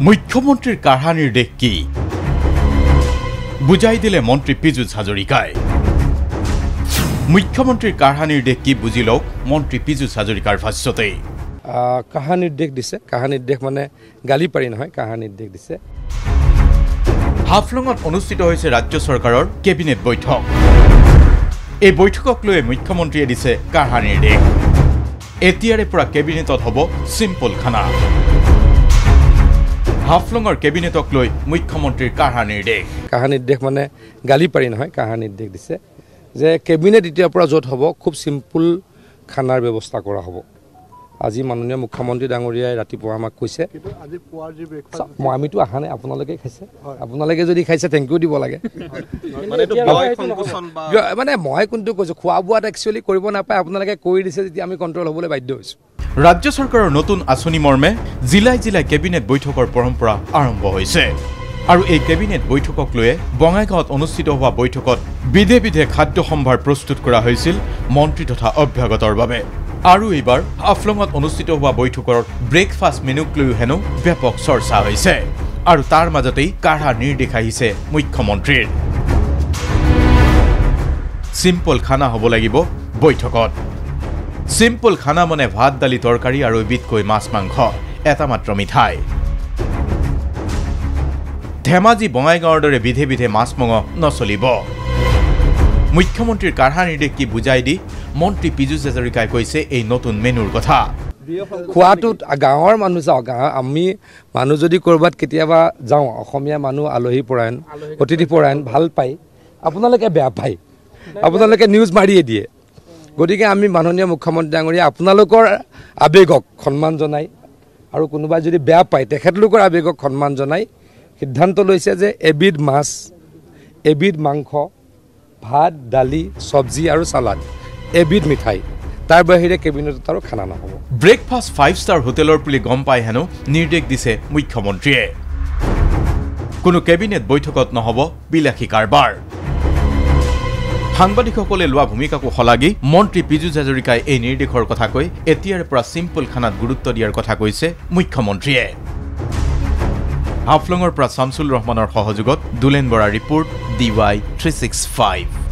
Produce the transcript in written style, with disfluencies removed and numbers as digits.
মুখ্যমন্ত্ৰীৰ কাঢ়া নিৰ্দেশ কি বুজাই দিলে মন্ত্ৰী পীযুষ হাজৰিকাই মুখ্যমন্ত্ৰীৰ কাঢ়া নিৰ্দেশ কি বুজি লওক মন্ত্ৰী পীযুষ হাজৰিকাৰ ভাষ্যতে কাঢ়া নিৰ্দেশ দিছে কাঢ়া নিৰ্দেশ মানে গালি পাৰি নহয় কাঢ়া নিৰ্দেশ দিছে হাফলঙত অনুষ্ঠিত হৈছে ৰাজ্য চৰকাৰৰ কেবিনেট বৈঠক এই বৈঠকক লৈ মুখ্যমন্ত্ৰীয়ে দিছে কাঢ়া নিৰ্দেশ এতিয়াৰে পৰা কেবিনেটত হ'ব সিম্পল খানা হাফলঙৰ কেবিনেটক লৈ মুখ্যমন্ত্ৰীৰ কাঢ়া নিৰ্দেশ মানে গালি পাৰি নহয় কাঢ়া নিৰ্দেশ দিছে যে কেবিনেট এতিয়াৰ পৰা য'ত হ'ব খুব সিম্পল খানাৰ ব্যৱস্থা কৰা হ'ব আজি মাননীয় মুখ্যমন্ত্ৰী ডাঙৰীয়াই ৰাতিপুৱা আমাক কৈছে আজি পুৱাৰ যি ব্ৰেকফাষ্ট আমিতো আহা নাই আপোনালোকে খাইছে আপোনালোকে যদি খাইছে থেংক ইউ দিব লাগে মানে মই কোনটো কৈছোঁ খোৱা বোৱাত একচুৱেলি কৰিব নাপায় আপোনালোকে কৰি দিছে যেতিয়া আমি কণ্ট্ৰল হ'বলৈ বাধ্য হৈছোঁ ৰাজ্য চৰকাৰৰ নতুন আঁচনি মৰ্মে জিলাই জিলাই কেবিনেট বৈঠকৰ পৰম্পৰা আৰম্ভ হৈছে আৰু এই কেবিনেট বৈঠকক লৈ বঙাইগাঁৱত অনুষ্ঠিত হোৱা বৈঠকত বিধে বিধে খাদ্য সম্ভাৰ প্ৰস্তুত কৰা হৈছিল মন্ত্ৰী তথা অভ্যাগতৰ বাবে আৰু এইবাৰ হাফলঙত অনুষ্ঠিত হোৱা বৈঠকৰ ব্ৰেকফাষ্ট মেনুক লৈও হেনো ব্যাপক চৰ্চা হৈছে আৰু তাৰ মাজতেই কাঢ়া নিৰ্দেশ আহিছে মুখ্যমন্ত্ৰীৰ সিম্পল খানা হ'ব লাগিব বৈঠকত সিম্পল খানা মানে ভাত দালি তৰকাৰী আৰু এবিধকৈ মাছ মাংস এটা মাত্ৰ মিঠাই ধেমাজি বঙাইগাঁৱৰ দৰে বিধে বিধে মাছ মঙহ নচলিব মুখ্যমন্ত্ৰীৰ কাঢ়া নিৰ্দেশ কি বুজাই দি মন্ত্ৰী পীযুষ হাজৰিকাই কৈছে এই নতুন মেনুৰ কথা খোৱাটোত গাঁৱৰ মানুহ যাওঁ আমি মানুহ যদি ক'ৰবাত কেতিয়াবা যাওঁ অসমীয়া মানুহ আলহী পৰায়ণ অতিথি পৰায়ণ ভাল পায় আপোনালোকে বেয়া পায় আপোনালোকে নিউজ মাৰিয়ে দিয়ে গতিকে আমি মাননীয় মুখ্যমন্ত্ৰী ডাঙৰীয়া আপোনালোকৰ আৱেগক সন্মান জনাই আৰু কোনোবাই যদি বেয়া পায় তেখেতলোকৰ আৱেগক সন্মান জনাই সিদ্ধান্ত লৈছে যে এবিধ মাছ এবিধ মাংস ভাত দালি চব্জি আৰু সালাড এবিধ মিঠাই তাৰ বাহিৰে কেবিনেটত আৰু খানা নহ'ব ব্ৰেকফাষ্ট 5 ষ্টাৰ হোটেলৰ বুলি গম পাই হেনো নিৰ্দেশ দিছে মুখ্যমন্ত্ৰীয়ে কোনো কেবিনেট বৈঠকত নহ'ব বিলাসী কাৰবাৰ সাংবাদিকসকলে লোৱা ভূমিকাকো সলাগি মন্ত্ৰী পীযুষ হাজৰিকাই এই নিৰ্দেশৰ কথা কৈ এতিয়াৰ পৰা সিম্পল খানাত গুৰুত্ব দিয়াৰ কথা কৈছে মুখ্যমন্ত্ৰীয়ে হাফলঙৰ পৰা শামছুল ৰহমানৰ সহযোগত দুলেন বৰা ৰিপৰ্ট DY 365